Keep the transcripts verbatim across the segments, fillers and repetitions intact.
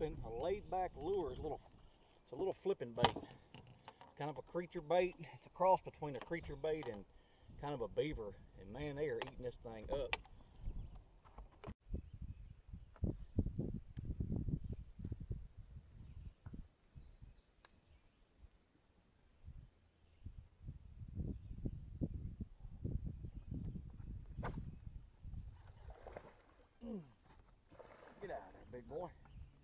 flipping, a Laidback Lures. Little, it's a little flipping bait. Kind of a creature bait. It's a cross between a creature bait and kind of a beaver. And man, they are eating this thing up. Get out of there, big boy.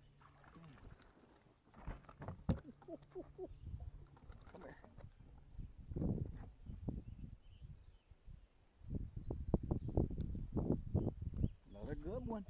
Come here. Another good one.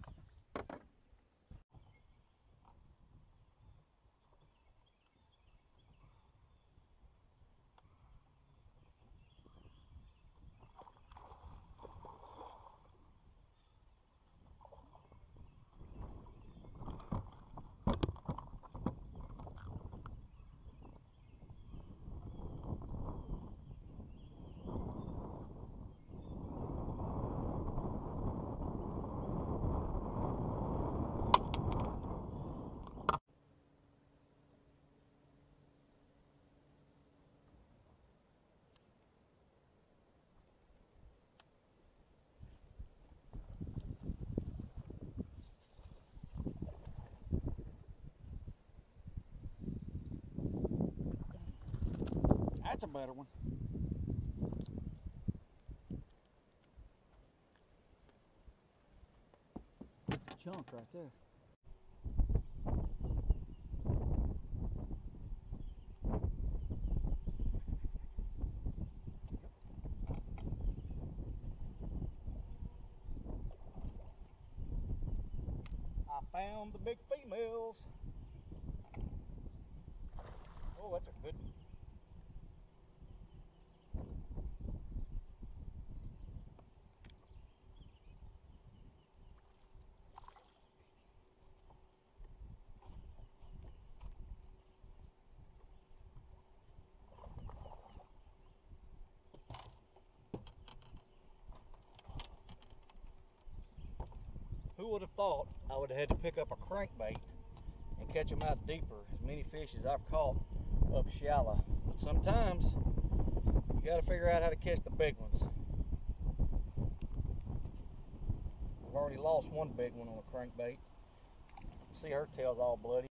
That's a better one. Chunk right there. I found the big females. Oh, that's a good one. Who would have thought I would have had to pick up a crankbait and catch them out deeper? As many fish as I've caught up shallow. But sometimes you got to figure out how to catch the big ones. I've already lost one big one on a crankbait. See, her tail's all bloody.